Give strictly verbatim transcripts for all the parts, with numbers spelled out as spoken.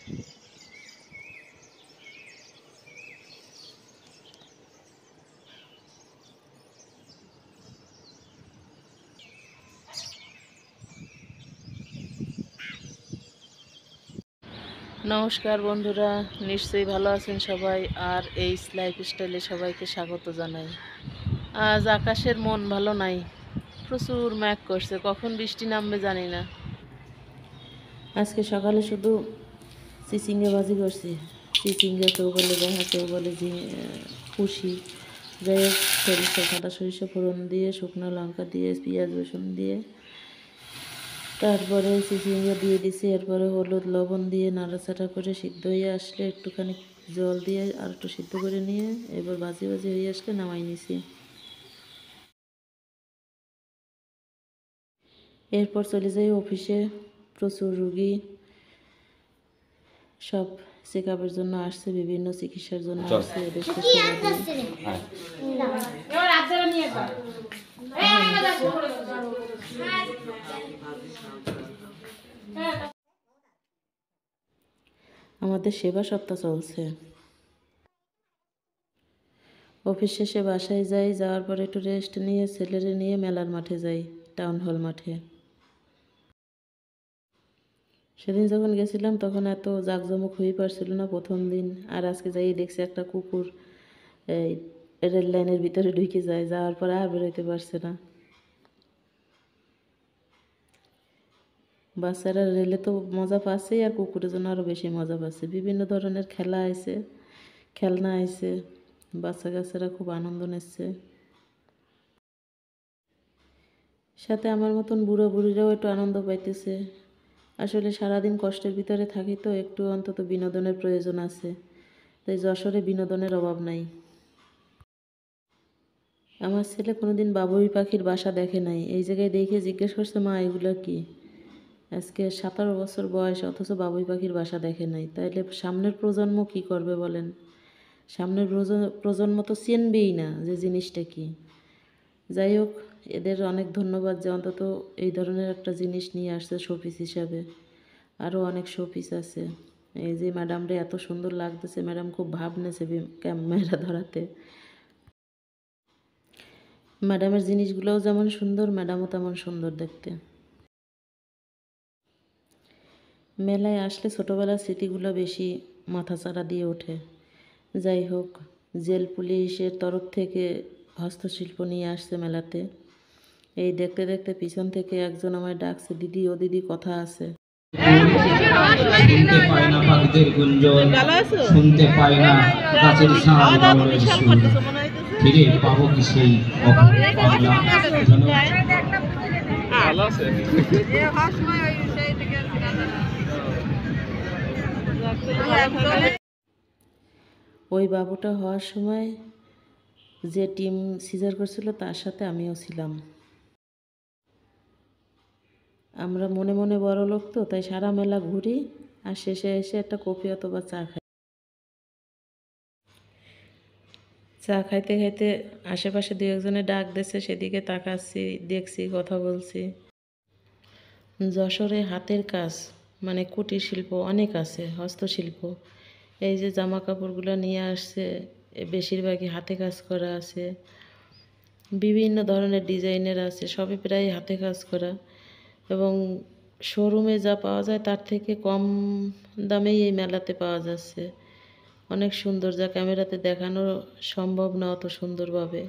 নমস্কার বন্ধুরা, নিশ্চয়ই ভালো আছেন সবাই। আর এই লাইফ স্টাইলে সবাইকে স্বাগত জানাই। আজ আকাশের মন ভালো নাই, প্রচুর মেঘ করছে, কখন বৃষ্টি নামবে জানি না। আজকে সকালে শুধু চিচিঙ্গা ভাজি করছি। চিচিঙ্গা কেউ বলে দেখা, কেউ বলে যে খুশি, যাই হোক সরিষা, সাদা সরিষা ফোড়ন দিয়ে, শুকনো লঙ্কা দিয়ে, পেঁয়াজ রসুন দিয়ে, তারপরে চিচিঙ্গা দিয়ে দিছি। এরপরে হলুদ লবণ দিয়ে নাড়াচাড়া করে সিদ্ধ হয়ে আসলে একটুখানি জল দিয়ে আর একটু সিদ্ধ করে নিয়ে এবার ভাজি ভাজি হয়ে আসলে নামাই নিছি। এরপর চলে যাই অফিসে। প্রচুর রুগী, সব চেক আপের জন্য আসছে, বিভিন্ন চিকিৎসার জন্য আসছে। এদেরকে সেবা দিই। আমাদের সেবা সপ্তাহ চলছে। অফিস শেষে বাসায় যাই, যাওয়ার পরে একটু রেস্ট নিয়ে ছেলেরে নিয়ে মেলার মাঠে যাই, টাউন হল মাঠে। সেদিন যখন গেছিলাম তখন এত জাঁকজমক হয়ে পারছিল না প্রথম দিন। আর আজকে যাই দেখছি একটা কুকুর এই রেল লাইনের ভিতরে ঢুকে যায়, যাওয়ার পরে আর বেরোতে পারছে না। বাচ্চারা রেলে তো মজা পাচ্ছে, আর কুকুরের জন্য আরও বেশি মজা পাচ্ছে। বিভিন্ন ধরনের খেলা আছে, খেলনা আছে, বাচ্চা কাচ্চারা খুব আনন্দ নিচ্ছে। সাথে আমার মতন বুড়ো বুড়িরাও একটু আনন্দ পাইতেছে। আসলে সারাদিন কষ্টের ভিতরে থাকি তো, একটু অন্তত বিনোদনের প্রয়োজন আছে। তাই যশোরে বিনোদনের অভাব নাই। আমার ছেলে কোনোদিন বাবুই পাখির বাসা দেখে নাই। এই জায়গায় দেখে জিজ্ঞেস করছে, মা এগুলো কি? আজকে সতেরো বছর বয়স, অথচ বাবুই পাখির বাসা দেখে নাই। তাইলে সামনের প্রজন্ম কি করবে বলেন? সামনের প্রজন্ম তো চিনবেই না যে জিনিসটা কি। যাই হোক, এদের অনেক ধন্যবাদ যে অন্তত এই ধরনের একটা জিনিস নিয়ে আসছে শোপিস হিসাবে। আরও অনেক শোপিস আছে। এই যে ম্যাডামরে এত সুন্দর লাগতেছে, ম্যাডাম খুব ভাব নেছে ক্যামেরা ধরাতে। ম্যাডামের জিনিসগুলোও যেমন সুন্দর, ম্যাডামও তেমন সুন্দর দেখতে। মেলায় আসলে ছোটোবেলার স্মৃতিগুলো বেশি মাথাচাড়া দিয়ে ওঠে। যাই হোক, জেল পুলিশের তরফ থেকে হস্তশিল্প নিয়ে আসছে মেলাতে। এই দেখতে দেখতে পিছন থেকে একজন আমায় ডাকছে, দিদি ও দিদি কথা আছে। শুনতে পায় না পাখিদের গুঞ্জন, শুনতে পায় না গাছের ছাল বাউলের সুর, ফিরে পাবো কি সেই ওই বাবুটা হওয়ার সময় যে টিম সিজার করছিল তার সাথে আমিও ছিলাম। আমরা মনে মনে বড় লোক তো, তাই সারা মেলা ঘুরি আর শেষে এসে একটা কফি অথবা চা খাই। চা খাইতে খাইতে আশেপাশে দু একজনে ডাক দিচ্ছে, সেদিকে তাকাচ্ছি, দেখছি, কথা বলছি। যশোরে হাতের কাজ মানে কুটির শিল্প অনেক আছে, হস্তশিল্প। এই যে জামা কাপড়গুলো নিয়ে আসছে, বেশিরভাগই হাতে কাজ করা আছে, বিভিন্ন ধরনের ডিজাইনের আছে, সবই প্রায় হাতে কাজ করা। এবং শোরুমে যা পাওয়া যায় তার থেকে কম দামেই এই মেলাতে পাওয়া যাচ্ছে। অনেক সুন্দর, যা ক্যামেরাতে দেখানো সম্ভব না অত সুন্দরভাবে।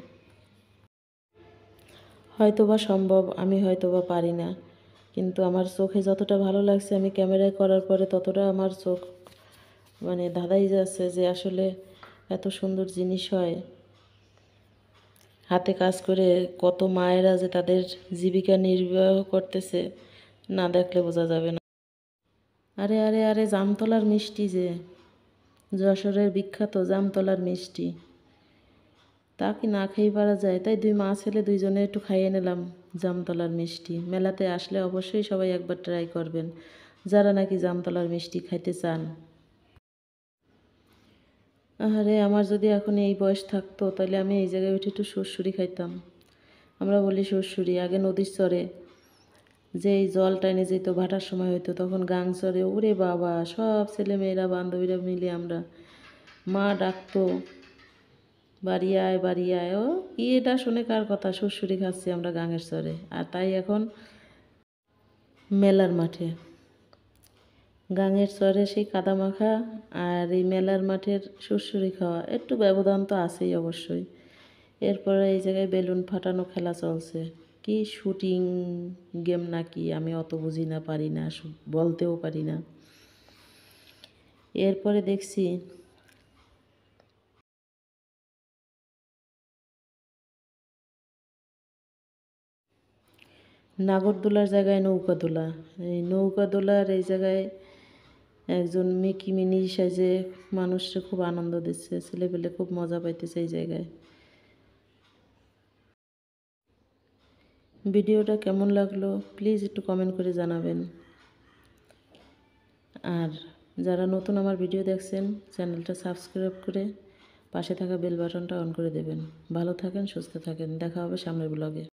হয়তোবা সম্ভব, আমি হয়তোবা পারি না, কিন্তু আমার চোখে যতটা ভালো লাগছে আমি ক্যামেরায় করার পরে ততটা আমার চোখ মানে ধাঁধাই যাচ্ছে যে আসলে এত সুন্দর জিনিস হয়। হাতে কাজ করে কত মায়েরা যে তাদের জীবিকা নির্বাহ করতেছে, না দেখলে বোঝা যাবে না। আরে আরে আরে জামতলার মিষ্টি, যে যশোরের বিখ্যাত জামতলার মিষ্টি, তা কি না খেয়ে পারা যায়? তাই দুই মা ছেলে দুইজনে একটু খাইয়ে নিলাম জামতলার মিষ্টি। মেলাতে আসলে অবশ্যই সবাই একবার ট্রাই করবেন, যারা নাকি জামতলার মিষ্টি খাইতে চান। আরে আমার যদি এখন এই বয়স থাকতো তাহলে আমি এই জায়গায় উঠে একটু সুরসুরি খাইতাম। আমরা বলি সুরসুরি, আগে নদীর চরে যে এই জল টাইনে যেত ভাটার সময় হইতো তখন গাং চরে ওরে বাবা সব ছেলেমেয়েরা বান্ধবীরা মিলে আমরা মা ডাকতো বাড়ি আয় বাড়ি আয় ও কি এটা শুনে কার কথা শ্বশুরি খাচ্ছি আমরা গাঙের চরে। আর তাই এখন মেলার মাঠে গাঙের চরে সেই কাদা মাখা আর এই মেলার মাঠের শ্বশুরি খাওয়া একটু ব্যবধান তো আছেই অবশ্যই। এরপরে এই জায়গায় বেলুন ফাটানো খেলা চলছে, কি শুটিং গেম নাকি আমি অত বুঝি না, পারি না, বলতেও পারি না। এরপরে দেখছি নাগরদোলার জায়গায় নৌকা দোলা। এই নৌকা দোলার এই জায়গায় একজন মিকি মিনি সাইজে মানুষকে খুব আনন্দ দিচ্ছে, ছেলেপেলে খুব মজা পাইতেছে এই জায়গায়। ভিডিওটা কেমন লাগলো প্লিজ একটু কমেন্ট করে জানাবেন। আর যারা নতুন আমার ভিডিও দেখছেন চ্যানেলটা সাবস্ক্রাইব করে পাশে থাকা বেল বাটনটা অন করে দেবেন। ভালো থাকেন, সুস্থ থাকেন, দেখা হবে সামনের ব্লগে।